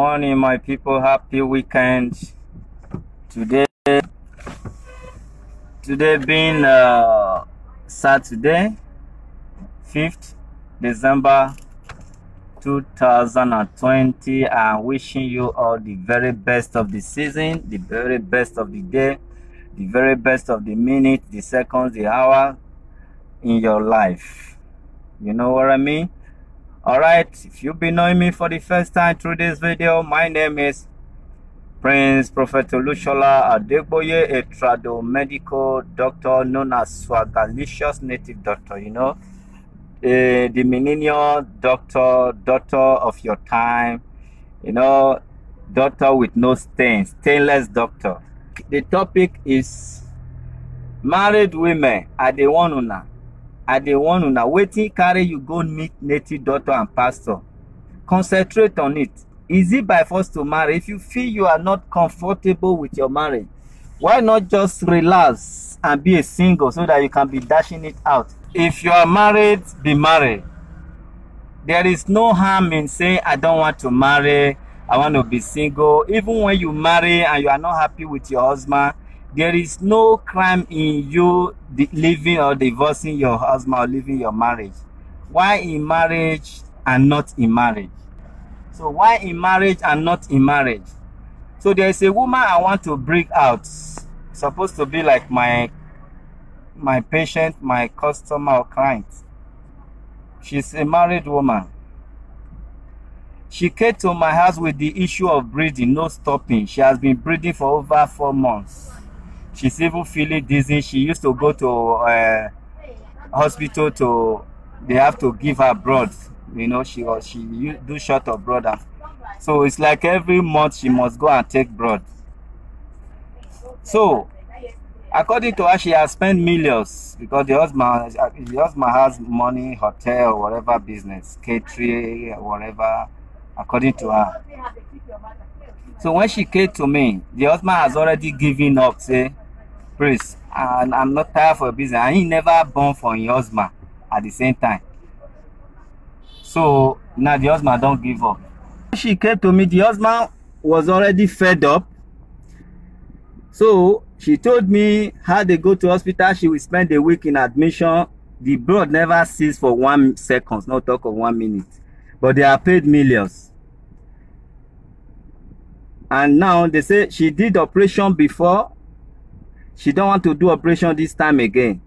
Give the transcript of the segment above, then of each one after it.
morning, my people. Happy weekend. Today being Saturday, 5th December 2020. I'm wishing you all the very best of the season, the very best of the day, the very best of the minute, the seconds, the hour in your life. You know what I mean? Alright, if you've been knowing me for the first time through this video, my name is Prince Prophet Olushola Adegboye, a tradomedical doctor known as Swagalicious Native Doctor, you know, the millennial doctor of your time, you know, doctor with no stains, stainless doctor. The topic is married women are the one una. Waiting carry you go meet native doctor and pastor. Concentrate on it. Is it by force to marry? If you feel you are not comfortable with your marriage, why not just relax and be a single so that you can be dashing it out? If you are married, be married. There is no harm in saying I don't want to marry, I want to be single. Even when you marry and you are not happy with your husband, there is no crime in you leaving or divorcing your husband or leaving your marriage. Why in marriage and not in marriage? So why in marriage and not in marriage? So there is a woman I want to bring out. Supposed to be like my patient, my customer or client. She's a married woman. She came to my house with the issue of breathing, no stopping. She has been breathing for over 4 months. She's even feeling dizzy. She used to go to hospital they have to give her blood. You know, she do short of blood. So it's like every month she must go and take blood. So according to her, she has spent millions because the husband has money, hotel, whatever business, catering, whatever, according to her. So when she came to me, the husband has already given up, say, Prince, and I'm not tired for business. And he never born for your husband at the same time. So now the husband don't give up. When she came to me, the husband was already fed up. So she told me how they go to hospital, she will spend a week in admission. The blood never ceased for 1 second, no talk of 1 minute. But they are paid millions. And now they say she did operation before. She don't want to do operation this time again.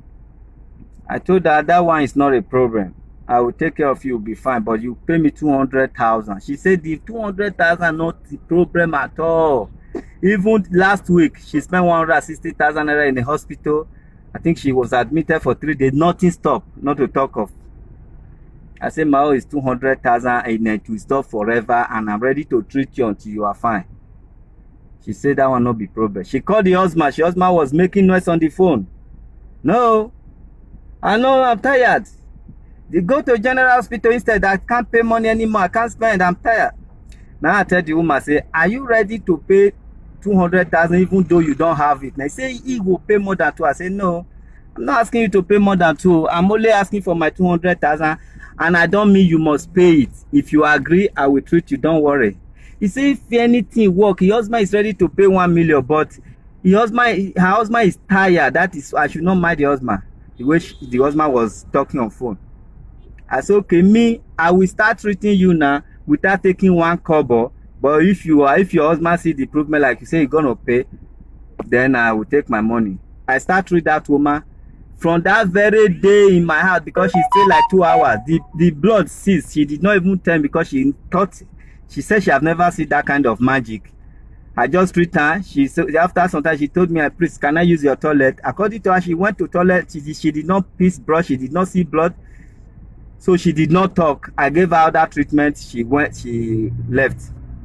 I told her that one is not a problem. I will take care of you, be fine, but you pay me 200,000. She said the 200,000 not the problem at all. Even last week, she spent 160,000 naira in the hospital. I think she was admitted for 3 days. Nothing stopped, not to talk of. I said, my own is 200,000 and it will stop forever, and I'm ready to treat you until you are fine. She said that will not be problem. She called the husband. The husband was making noise on the phone. No, I know, I'm tired. They go to general hospital instead. I can't pay money anymore. I can't spend. I'm tired. Now I tell the woman, say, are you ready to pay 200,000 even though you don't have it? And I say, he will pay more than 2. I say, no, I'm not asking you to pay more than 2. I'm only asking for my 200,000, and I don't mean you must pay it. If you agree, I will treat you. Don't worry. He said, if anything work, your husband is ready to pay 1 million, but her husband is tired. That is, I should not mind the husband. The way the husband was talking on phone. I said, okay, me, I will start treating you now without taking 1 kobo. But if your husband see the improvement like you say you're gonna pay, then I will take my money. I start treating that woman. From that very day in my house, because she stayed like 2 hours, the blood ceased. She did not even tell me because she said she have never seen that kind of magic. I just treat her. She said after some time she told me, please, can I use your toilet? According to her, she went to toilet. She did not piss blood. She did not see blood. So she did not talk. I gave her that treatment. She left.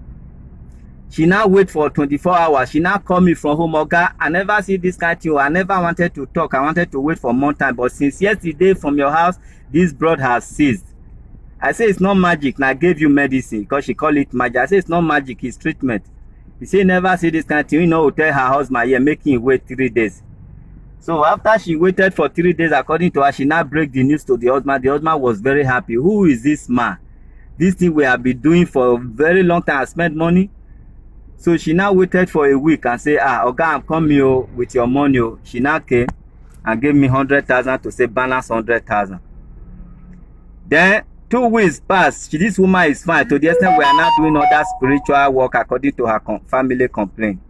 She now wait for 24 hours. She now call me from home. Oga, I never see this kind of thing. I never wanted to talk. I wanted to wait for more time. But since yesterday from your house, this blood has ceased. I say it's not magic. Now I gave you medicine because she call it magic. I say it's not magic. It's treatment. He say never see this kind of thing. You know, tell her husband, yeah, making him wait 3 days. So after she waited for 3 days, according to her, she now break the news to the husband. The husband was very happy. Who is this man this thing we have been doing for a very long time. I spent money. So she now waited for a week and say, Oga, I'm coming with your money. She now came and gave me 100,000 to say balance 100,000. Then 2 weeks passed. This woman is fine to the extent we are now doing other spiritual work according to her family complaint.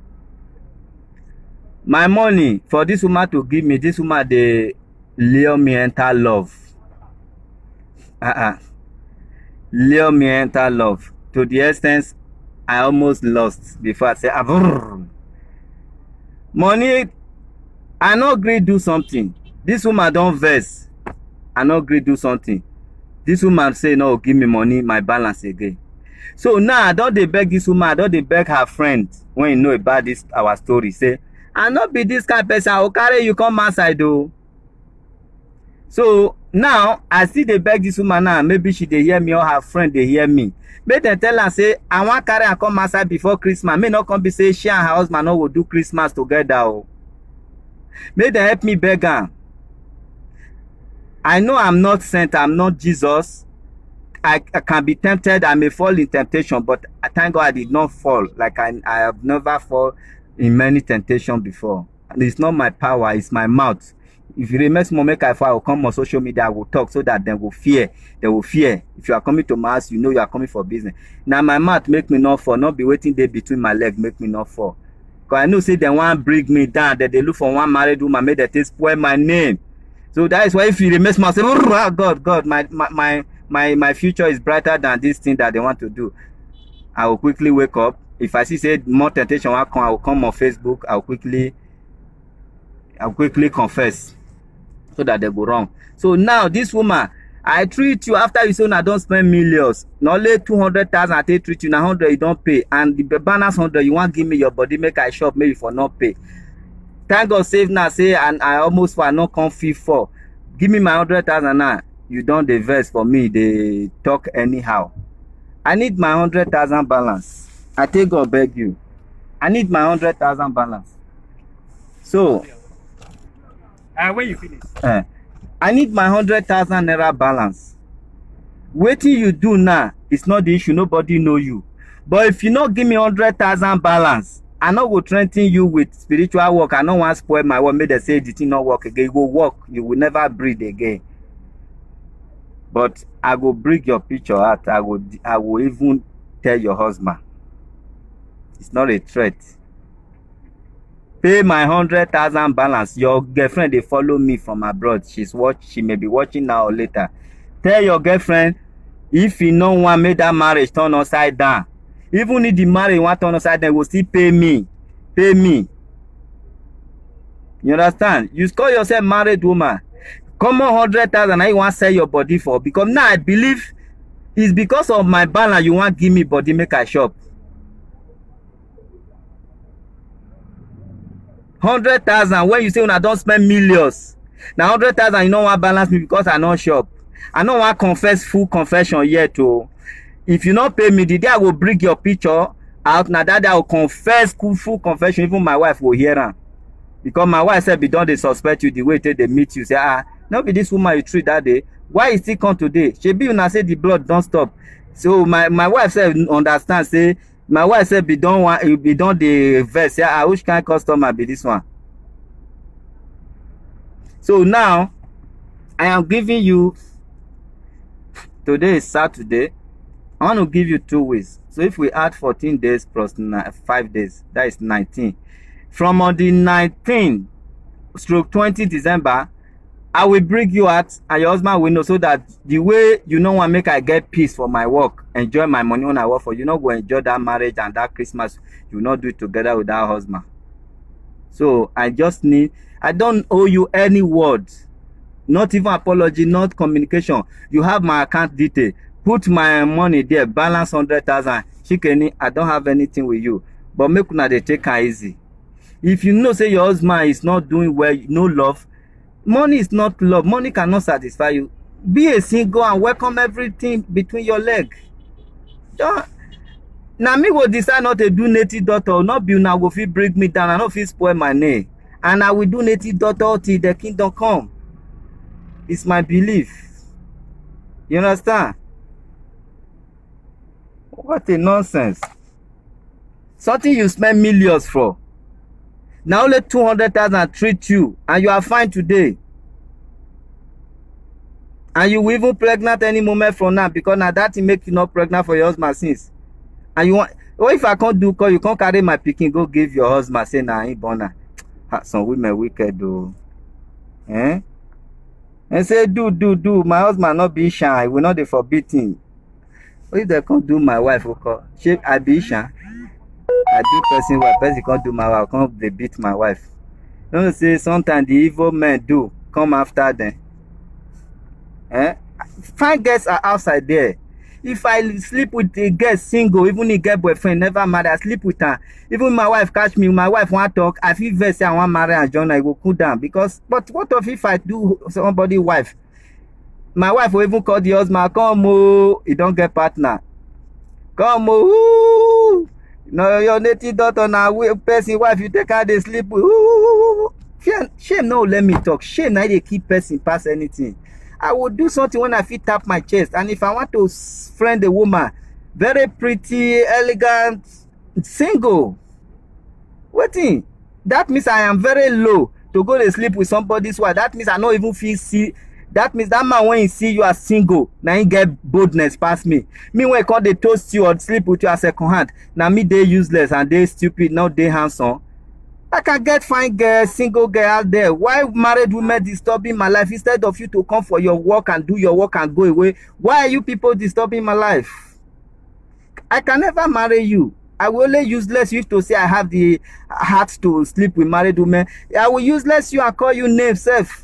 My money for this woman to give me, this woman, they lure me enter love. Lure me enter love to the extent I almost lost before I say money. I no agree do something. This woman don't vex. I no agree do something. This woman say no, give me money, my balance again. So now I don't dey beg this woman, I don't dey beg her friend when you know about this our story. Say, I not be this kind of person, I will carry you come outside though. So now I see they beg this woman now, maybe she dey hear me or her friend they hear me. Make them tell her say, I want carry her come outside before Christmas. May not come be say she and her husband no will do Christmas together. Oh. May they help me beg her. I know I'm not sent, I'm not Jesus. I can be tempted, I may fall in temptation, but I thank God I did not fall. Like I have never fall in many temptations before. And it's not my power, it's my mouth. If you remember small make I fall, I will come on social media, I will talk so that they will fear. They will fear. If you are coming to my house, you know you are coming for business. Now my mouth make me not fall, not be waiting there between my legs, make me not fall. Because I know say they want to bring me down, that they look for one married woman, make that they spoil my name. So that is why if you remember small, say, oh God, my future is brighter than this thing that they want to do. I will quickly wake up. If I see say more temptation will come, I will come on Facebook. I'll quickly confess so that they go wrong. So now this woman, I treat you after you say I don't spend millions. Not only 200,000 I take treat you, now 100 you don't pay, and the balance 100 you want give me your body make I shop maybe for not pay. Thank God save now say and I almost for not come fee for. Give me my 100,000 now. You don't divest for me. They talk anyhow. I need my 100,000 balance. I take God beg you. I need my 100,000 balance. So when you finish. I need my 100,000 naira balance. Waiting you do now is not the issue. Nobody know you. But if you not give me 100,000 balance, I not go threaten you with spiritual work. I don't want to spoil my work. Make they say the thing not work again. You go work. You will never breathe again. But I will bring your picture out. I will even tell your husband. It's not a threat. Pay my 100,000 balance. Your girlfriend they follow me from abroad. She may be watching now or later. Tell your girlfriend if you no want make that marriage turn upside down. Even if the marriage want turn upside down, will still pay me. Pay me. You understand? You call yourself married woman. Come on 100,000 I want to sell your body for, because now I believe it's because of my balance you want to give me body make I shop. 100,000 when you say when I don't spend millions. Now 100,000 you know what balance me because I not shop. I don't want to confess full confession yet too. If you not pay me, the day I will bring your picture out, now that day I will confess full confession. Even my wife will hear her. Because my wife said, "Be done, they suspect you the way they meet you." Say, not be this woman you treat that day. Why is he come today? She be when I say the blood don't stop. So my wife said, understand, say, my wife said, be done the verse. Yeah, which kind of customer be this one? So now, I am giving you, today is Saturday. I want to give you 2 weeks. So if we add 14 days plus 5 days, that is 19. From on the 19/20 December, I will bring you out and your husband will know, so that the way you know want make I get peace for my work, enjoy my money when I work for you, not go enjoy that marriage and that Christmas, you not do it together with that husband. So I don't owe you any words, not even apology, not communication. You have my account detail. Put my money there, balance 100,000. Shikeni, I don't have anything with you. But make una they take her easy. If you know say your husband is not doing well, no love, money is not love. Money cannot satisfy you. Be a single and welcome everything between your legs. Now me will decide not to do native daughter, not be now go fit bring me down, and not fit spoil my name. And I will do native daughter till the kingdom come. It's my belief. You understand? What a nonsense. Something you spend millions for. Now only 200,000 treat you, and you are fine today. And you will even pregnant any moment from now, because now that will make you not pregnant for your husband since. And you want, or if I can't do call, you can't carry my picking, go give your husband, say nah, ain't born. Some women wicked though. Eh? And say, do, my husband not be shy, will not be forbidden. If they can't do my wife, okay, I be shy. I do person well, person can't do my wife, can't they beat my wife. Don't say sometimes the evil men do come after them. Eh? Fine girls are outside there. If I sleep with a girl single, even a girl boyfriend, never married, I sleep with her. Even my wife catch me, my wife want to talk, I feel very say I want marry and join, I go cool down. Because, but what if I do somebody's wife? My wife will even call the husband, come oh, you don't get partner. Come oh, no, your native daughter now, person wife, you take her, they sleep with. Ooh. Shame no let me talk. Shame now they keep person pass anything. I will do something when I feel tap my chest. And if I want to friend a woman, very pretty, elegant, single, waiting, that means I am very low to go to sleep with somebody's wife. That means I don't even feel see. That means that man when he see you as single, now he get boldness past me. Me when I they toast you or sleep with you as second hand, now me they useless and they stupid, now they handsome. I can get fine girl, single girl out there. Why married women disturbing my life instead of you to come for your work and do your work and go away? Why are you people disturbing my life? I can never marry you. I will only useless you to say I have the heart to sleep with married women. I will useless you and call you name self.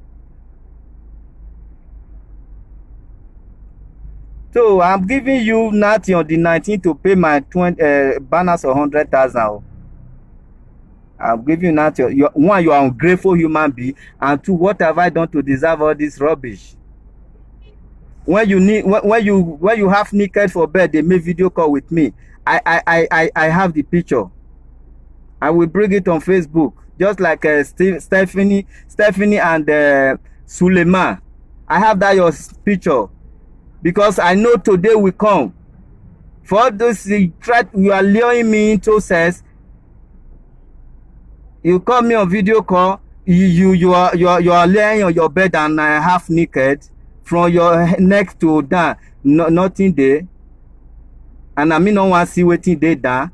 So I'm giving you nothing on the 19th to pay my bonus of 100,000. I'm giving you nothing. One, you are an ungrateful human being, and two, what have I done to deserve all this rubbish? When you need, when you have naked for bed, they make video call with me. I have the picture. I will bring it on Facebook, just like Stephanie and Suleiman. I have that your picture. Because I know today will come. For those you are luring me into sex. You call me on video call. You are laying on your bed and half naked from your neck to down. Nothing there. And I mean no one see waiting there down.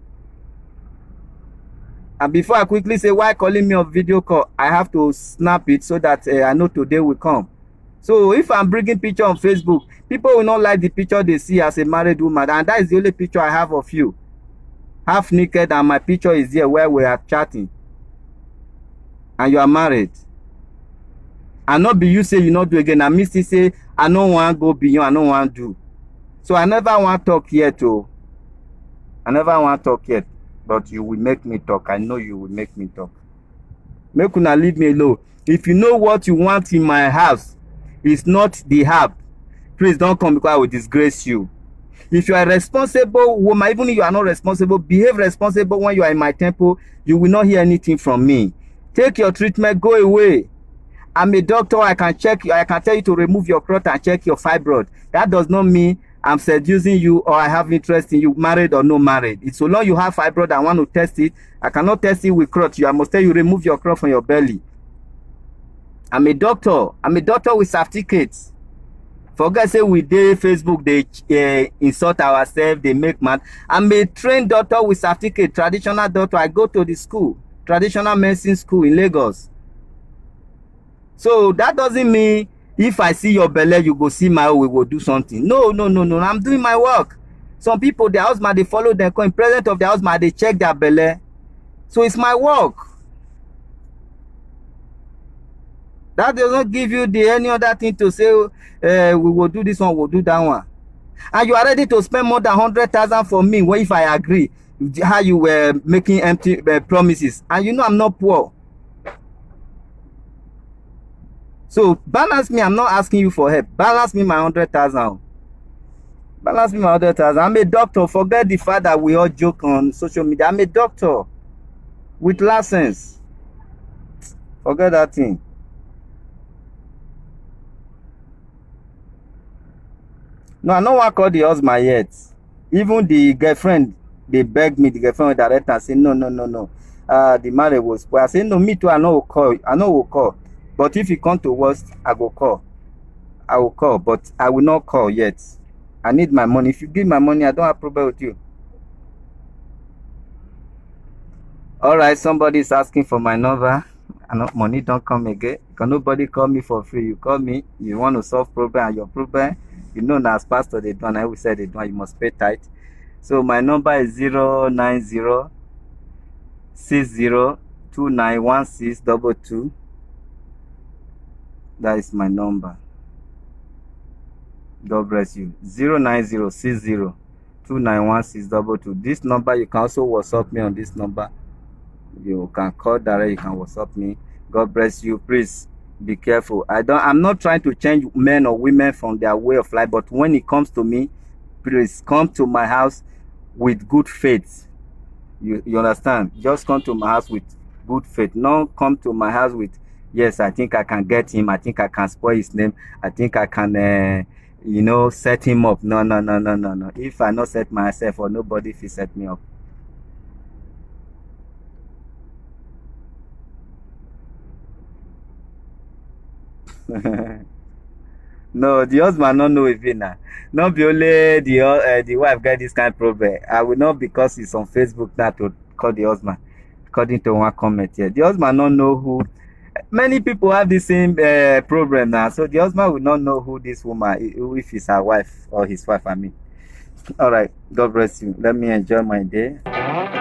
And before I quickly say why calling me on video call, I have to snap it so that I know today will come. So if I'm bringing picture on Facebook, people will not like the picture they see as a married woman, and that is the only picture I have of you. Half naked, and my picture is here where we are chatting. And you are married. And not be you say you not do again. And me still say I don't want to go beyond, I don't want to do. So I never want to talk yet, oh. I never want to talk yet. But you will make me talk. I know you will make me talk. Make una leave me alone. If you know what you want in my house, it's not the herb. Please don't come because I will disgrace you. If you are a responsible woman, even if you are not responsible, behave responsible when you are in my temple. You will not hear anything from me. Take your treatment, go away. I'm a doctor. I can check you. I can tell you to remove your crotch and check your fibroid. That does not mean I'm seducing you or I have interest in you, married or no married. It's so long you have fibroid, I want to test it. I cannot test it with crotch. I must tell you remove your crotch from your belly. I'm a doctor. I'm a doctor with certificates. Forget say we dey Facebook, they insult ourselves, they make mad. I'm a trained doctor with certificate, traditional doctor. I go to the school, traditional medicine school in Lagos. So that doesn't mean if I see your belly, you go see my own, we will do something. No. I'm doing my work. Some people, their husband, they follow them, in presence of their husband, they check their belly. So it's my work. That does not give you any other thing to say, we will do this one, we'll do that one. And you are ready to spend more than 100,000 for me if I agree how you were making empty promises. And you know I'm not poor. So balance me. I'm not asking you for help. Balance me my 100,000. Balance me my 100,000. I'm a doctor. Forget the fact that we all joke on social media. I'm a doctor with license. Forget that thing. No, I don't want to call the husband yet. Even the girlfriend, they begged me, the girlfriend will direct and say, no, no, no, no. The marriage was spoiled. I say, no, me too, I know will call. I know will call. But if it come to worst, I go call. I will call, but I will not call yet. I need my money. If you give my money, I don't have problem with you. All right, somebody is asking for my number. I know money don't come again. Because nobody call me for free. You call me, you want to solve problem, and your problem, you know, now as pastor they don't. I will say they don't. You must pay tithe. So my number is 090 60291622. That is my number. God bless you. 090 60291622. This number, you can also WhatsApp me on this number. You can call direct, you can WhatsApp me. God bless you. Please be careful. I'm not trying to change men or women from their way of life, but when it comes to me, please come to my house with good faith. You understand? Just come to my house with good faith. Not come to my house with, yes, I think I can get him, I think I can spoil his name, I think I can you know, set him up. No. If I not set myself, or nobody will set me up. No, the husband not know if now. Not be only the wife get this kind of problem. I will not, because it's on Facebook now, to call the husband. According to one comment here, the husband not know who. Many people have the same problem now, so the husband will not know who this woman, if it's her wife or his wife. I mean, all right. God bless you. Let me enjoy my day.